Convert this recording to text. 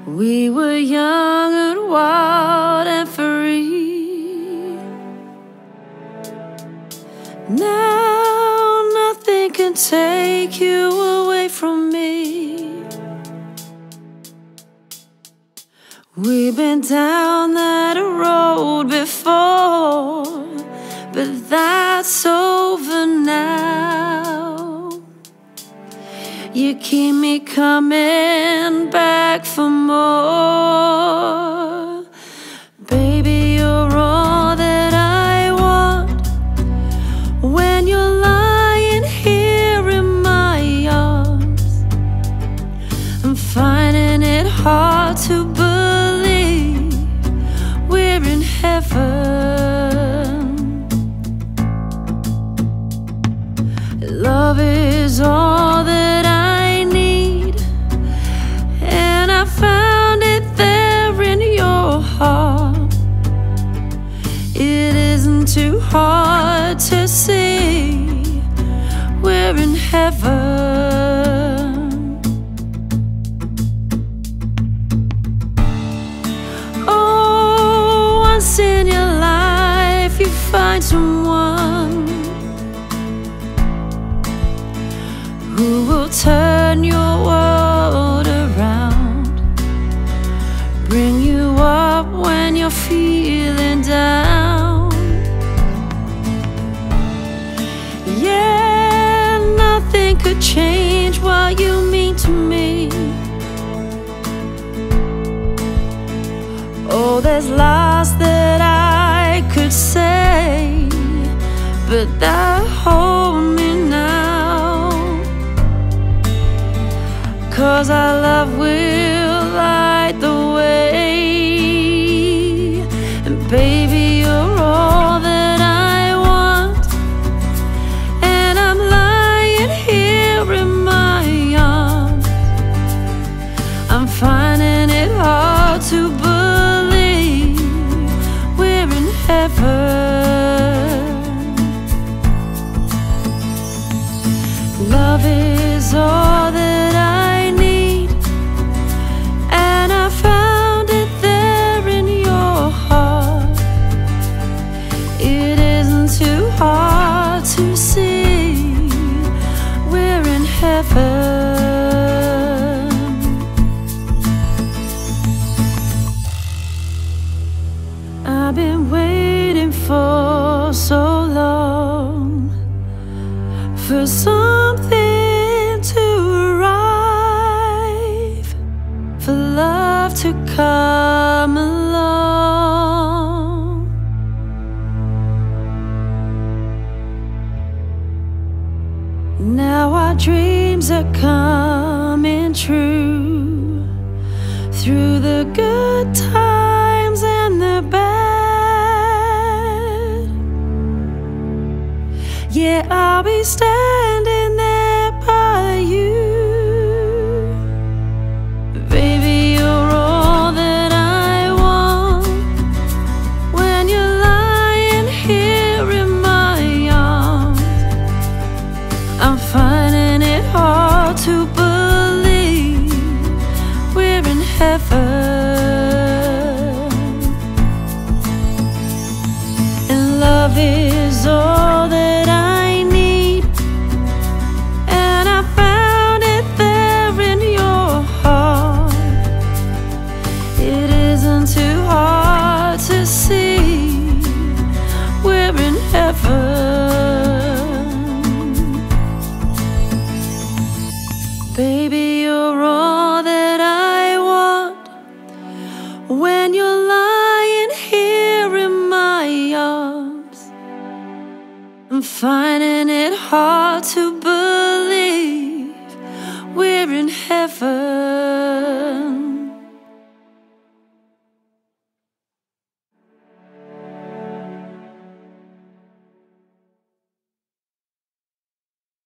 We were young and wild and free. Now nothing can take you away from me. We've been down that road before, but that's over now. You keep me coming back for more. Baby, you're all that I want. When you're lying here in my arms, I'm finding it hard to believe we're in heaven. Love is all that I need, and I found it there in your heart. It isn't too hard to see we're in heaven. Oh, once in your life you find someone who will turn your world around, bring you up when you're feeling down. Yeah, nothing could change what you mean to me. Oh, there's lots that I could say, but that hold me now. 'Cause our love will light the way. And baby, you're all that I want. And I'm lying here in my arms. I'm finding it hard to believe we're in heaven. Love is all that I need, and I found it there in your heart. It isn't too hard to see we're in heaven. I've been waiting for so long for something to arrive, for love to come along. Now our dreams are coming true, through the good times and the bad. Yeah, I'll be standing there by you. Baby, you're all that I want. When you're lying here in my arms, I'm finding it hard to believe we're in heaven. And love is all that I need, and I found it there in your heart. It isn't too hard to see we're in heaven. Baby, you're all that I want. When you're lying here in my arms, I'm finding it hard to